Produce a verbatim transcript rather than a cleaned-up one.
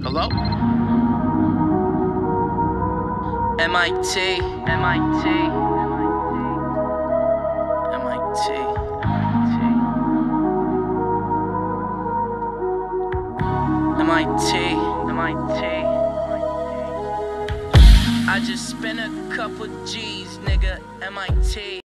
Hello? M I T M I T M I T M I T M I T I just spent a couple G's, nigga. M I T